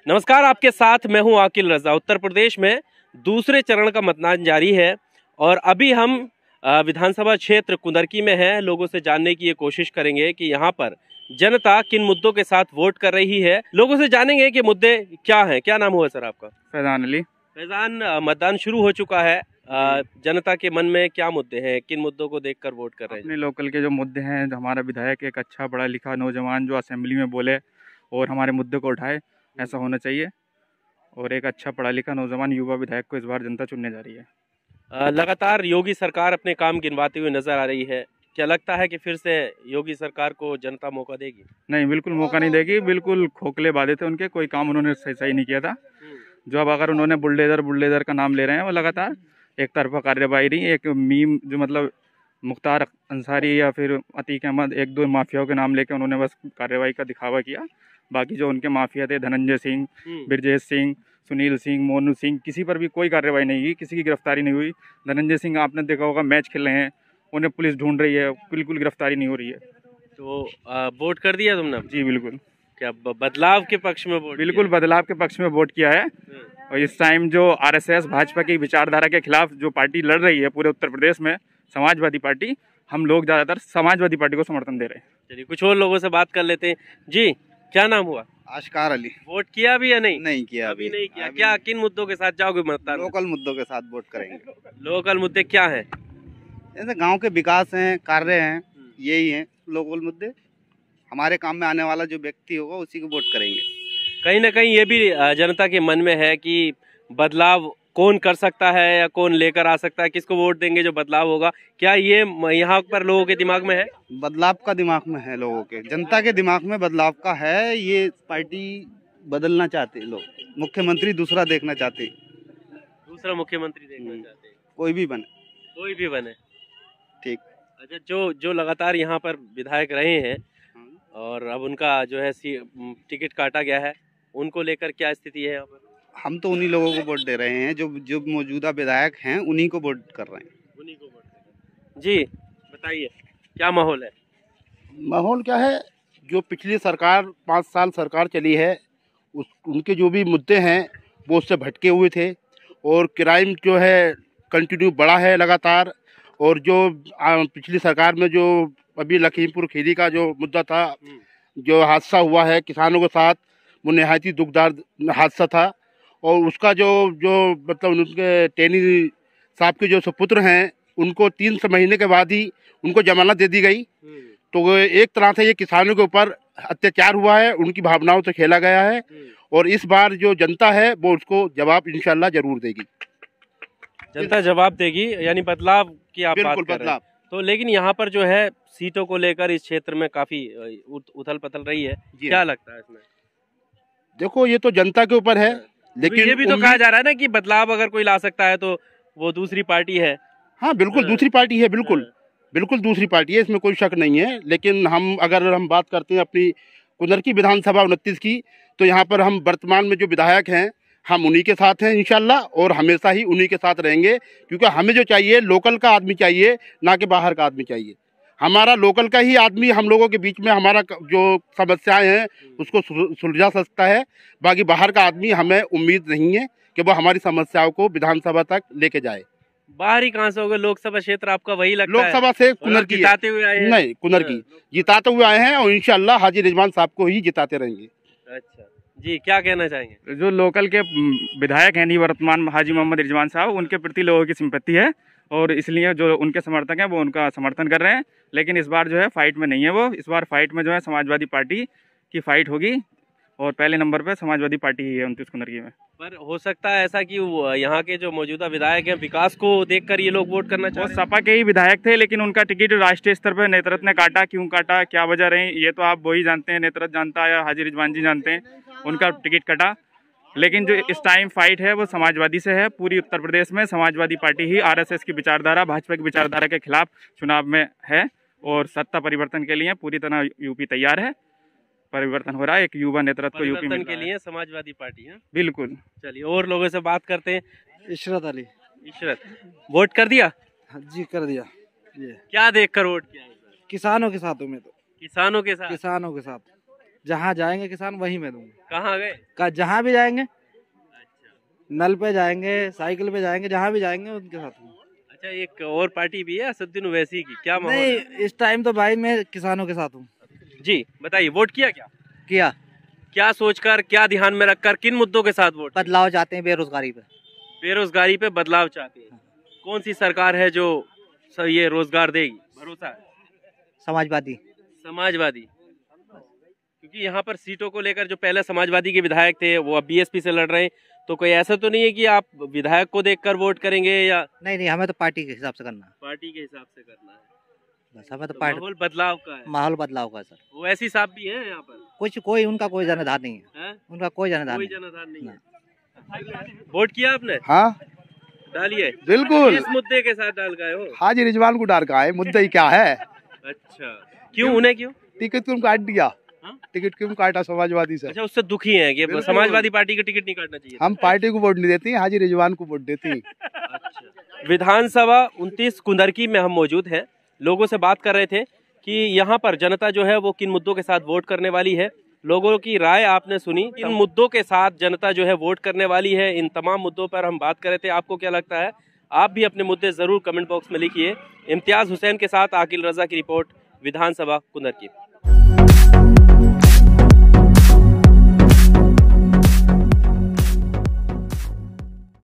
नमस्कार, आपके साथ मैं हूं आकिल रजा। उत्तर प्रदेश में दूसरे चरण का मतदान जारी है और अभी हम विधानसभा क्षेत्र कुंदरकी में हैं। लोगों से जानने की ये कोशिश करेंगे कि यहाँ पर जनता किन मुद्दों के साथ वोट कर रही है। लोगों से जानेंगे कि मुद्दे क्या हैं। क्या नाम हुआ सर आपका? फैजान अली। फैजान, मतदान शुरू हो चुका है। जनता के मन में क्या मुद्दे हैं, किन मुद्दों को देखकर वोट कर रहे हैं? अपने लोकल के जो मुद्दे हैं, हमारा विधायक एक अच्छा पढ़ा लिखा नौजवान जो असेंबली में बोले और हमारे मुद्दे को उठाए, ऐसा होना चाहिए। और एक अच्छा पढ़ा लिखा नौजवान युवा विधायक को इस बार जनता चुनने जा रही है। लगातार योगी सरकार अपने काम गिनवाते हुए नजर आ रही है। क्या लगता है कि फिर से योगी सरकार को जनता मौका देगी? नहीं, बिल्कुल मौका नहीं देगी। बिल्कुल खोखले वादे थे उनके, कोई काम उन्होंने सही नहीं किया था। जो अब अगर उन्होंने बुलडोजर का नाम ले रहे हैं, वो लगातार एक तरफा कार्यवाही रही। एक मीम जो मतलब मुख्तार अंसारी या फिर अतीक अहमद, एक दो माफियाओं के नाम लेके उन्होंने बस कार्रवाई का दिखावा किया। बाकी जो उनके माफिया थे, धनंजय सिंह, ब्रजेश सिंह, सुनील सिंह, मोनू सिंह, किसी पर भी कोई कार्रवाई नहीं हुई, किसी की गिरफ्तारी नहीं हुई। धनंजय सिंह आपने देखा होगा, मैच खेल रहे हैं, उन्हें पुलिस ढूंढ रही है, बिल्कुल गिरफ्तारी नहीं हो रही है। तो वोट कर दिया तुमने? जी बिल्कुल। क्या बदलाव के पक्ष में वोट? बिल्कुल बदलाव के पक्ष में वोट किया है। और इस टाइम जो आरएसएस भाजपा की विचारधारा के खिलाफ जो पार्टी लड़ रही है पूरे उत्तर प्रदेश में, समाजवादी पार्टी, हम लोग ज़्यादातर समाजवादी पार्टी को समर्थन दे रहे हैं। चलिए कुछ और लोगों से बात कर लेते हैं। जी, क्या नाम हुआ? आशकार अली। वोट किया भी या नहीं? नहीं किया, अभी नहीं किया। क्या किन मुद्दों के साथ जाओगे मतदान? लोकल मुद्दों के साथ वोट करेंगे। लोकल मुद्दे क्या हैं? जैसे गांव के विकास हैं, कार्य हैं, यही हैं लोकल मुद्दे। हमारे काम में आने वाला जो व्यक्ति होगा उसी को वोट करेंगे। कहीं ना कहीं ये भी जनता के मन में है कि बदलाव कौन कर सकता है या कौन लेकर आ सकता है, किसको वोट देंगे जो बदलाव होगा। क्या ये यहाँ पर लोगों के दिमाग में है? बदलाव का दिमाग में है, लोगों के, जनता के दिमाग में बदलाव का है। ये पार्टी बदलना चाहते लोग, मुख्यमंत्री दूसरा देखना चाहते, दूसरा मुख्यमंत्री देखना चाहते, कोई भी बने, कोई भी बने। ठीक। अच्छा, जो लगातार यहाँ पर विधायक रहे हैं और अब उनका जो है टिकट काटा गया है, उनको लेकर क्या स्थिति है यहाँ पर? हम तो उन्हीं लोगों को वोट दे रहे हैं, जो मौजूदा विधायक हैं उन्हीं को वोट कर रहे हैं। उन्हीं को वोट दे रहे हैं। जी बताइए, क्या माहौल है? माहौल क्या है, जो पिछली सरकार 5 साल सरकार चली है, उनके जो भी मुद्दे हैं वो उससे भटके हुए थे। और क्राइम जो है कंटिन्यू बढ़ा है लगातार। और जो पिछली सरकार में जो अभी लखीमपुर खीरी का जो मुद्दा था, जो हादसा हुआ है किसानों के साथ, वो नहायत ही दुखदार हादसा था। और उसका जो मतलब उनके टेनी साहब के जो सुपुत्र हैं, उनको 3 महीने के बाद ही उनको जमानत दे दी गई। तो एक तरह से ये किसानों के ऊपर अत्याचार हुआ है, उनकी भावनाओं से खेला गया है। और इस बार जो जनता है वो उसको जवाब इंशाल्लाह जरूर देगी। जनता जवाब देगी, यानी बदलाव की आप बात कर रहे हैं। तो लेकिन यहाँ पर जो है सीटों को लेकर इस क्षेत्र में काफी उथल पथल रही है, क्या लगता है इसमें? देखो, ये तो जनता के ऊपर है, लेकिन ये भी तो कहा जा रहा है ना कि बदलाव अगर कोई ला सकता है तो वो दूसरी पार्टी है। हाँ बिल्कुल, दूसरी पार्टी है, बिल्कुल दूसरी पार्टी है, इसमें कोई शक नहीं है। लेकिन अगर हम बात करते हैं अपनी कुंदरकी विधानसभा 29 की, तो यहाँ पर हम वर्तमान में जो विधायक हैं, हम उन्हीं के साथ हैं इंशाल्लाह, और हमेशा ही उन्हीं के साथ रहेंगे। क्योंकि हमें जो चाहिए, लोकल का आदमी चाहिए, ना कि बाहर का आदमी चाहिए। हमारा लोकल का ही आदमी हम लोगों के बीच में हमारा जो समस्याएं हैं उसको सुलझा सकता है। बाकी बाहर का आदमी हमें उम्मीद नहीं है कि वो हमारी समस्याओं को विधानसभा तक लेके जाए। बाहर ही कहाँ से होगा? लोकसभा क्षेत्र आपका वही लगता है? लोकसभा से कुंदरकी जिताते हुए आए हैं? नहीं, कुंदरकी जिताते हुए आए हैं और इंशाल्लाह हाजी रिजवान साहब को ही जिताते रहेंगे। अच्छा जी, क्या कहना चाहेंगे? जो लोकल के विधायक हैं वर्तमान हाजी मोहम्मद रिजवान साहब, उनके प्रति लोगों की सिंपैथी है और इसलिए जो उनके समर्थक हैं वो उनका समर्थन कर रहे हैं। लेकिन इस बार जो है फाइट में नहीं है वो। इस बार फाइट में जो है समाजवादी पार्टी की फाइट होगी और पहले नंबर पे समाजवादी पार्टी ही है 29 कुंदरकी में। पर हो सकता है ऐसा कि यहाँ के जो मौजूदा विधायक हैं, विकास को देखकर ये लोग वोट करना चाहते हैं। वो सपा के ही विधायक थे, लेकिन उनका टिकट राष्ट्रीय स्तर पर नेतृत्व ने काटा। क्यों काटा, क्या वजह रही, ये तो आप वही जानते हैं, नेतृत्व जानता है या हाजी रिजवान जी जानते हैं, उनका टिकट कटा। लेकिन जो इस टाइम फाइट है वो समाजवादी से है। पूरी उत्तर प्रदेश में समाजवादी पार्टी ही आरएसएस की विचारधारा, भाजपा की विचारधारा के खिलाफ चुनाव में है और सत्ता परिवर्तन के लिए पूरी तरह यूपी तैयार है। परिवर्तन हो रहा है, एक युवा नेतृत्व को यूपी में के लिए समाजवादी पार्टी है। बिल्कुल। चलिए और लोगों से बात करते हैं। इशरत अली। इशरत, वोट कर दिया? जी कर दिया। क्या देखकर वोट किया? किसानों के साथ हूँ मैं तो। किसानों के साथ? किसानों के साथ जहाँ जाएंगे किसान वहीं मैं दूंगा। कहाँ गए? जहाँ भी जाएंगे, नल पे जाएंगे, साइकिल पे जाएंगे, जहाँ भी जाएंगे उनके साथ हूँ। अच्छा, एक और पार्टी भी है असदुद्दीन ओवैसी की, क्या माहौल नहीं, है? इस टाइम तो भाई मैं किसानों के साथ हूँ। जी बताइए, वोट किया किया। क्या सोचकर, क्या ध्यान में रखकर, किन मुद्दों के साथ वोट? बदलाव चाहते हैं बेरोजगारी पे। बेरोजगारी पे बदलाव चाहते हैं। कौन सी सरकार है जो ये रोजगार देगी, भरोसा है? समाजवादी। क्योंकि यहाँ पर सीटों को लेकर जो पहले समाजवादी के विधायक थे वो अब बीएसपी से लड़ रहे हैं, तो कोई ऐसा तो नहीं है कि आप विधायक को देखकर वोट करेंगे या? नहीं, हमें तो पार्टी के हिसाब से करना है। पार्टी के हिसाब से करना है बस, हमें तो माहौल बदलाव का है। माहौल बदलाव का सर। वो ऐसी साहब भी हैं यहाँ पर? कोई उनका कोई जनाधार नहीं है? उनका कोई जनाधार नहीं है। वोट किया आपने? हाँ डालिए। बिल्कुल। किस मुद्दे के साथ डाल गए हो? हाजी रिजवान को डाल का है, मुद्दा ही क्या है? अच्छा, क्यों? उन्हें क्यों? टिकट क्यों काट दिया? हाँ? टिकट क्यों काटा समाजवादी से? अच्छा, उससे दुखी हैं कि समाजवादी पार्टी का टिकट नहीं काटना चाहिए? हम पार्टी को वोट नहीं देती, हाजी रिजवान को वोट देती। अच्छा। विधानसभा 29 कुंदरकी में हम मौजूद हैं, लोगों से बात कर रहे थे कि यहाँ पर जनता जो है वो किन मुद्दों के साथ वोट करने वाली है। लोगों की राय आपने सुनी, इन मुद्दों के साथ जनता जो है वोट करने वाली है। इन तमाम मुद्दों पर हम बात कर रहे थे। आपको क्या लगता है? आप भी अपने मुद्दे जरूर कमेंट बॉक्स में लिखिए। इम्तियाज हुसैन के साथ आकिल रजा की रिपोर्ट, विधानसभा कुंदरकी।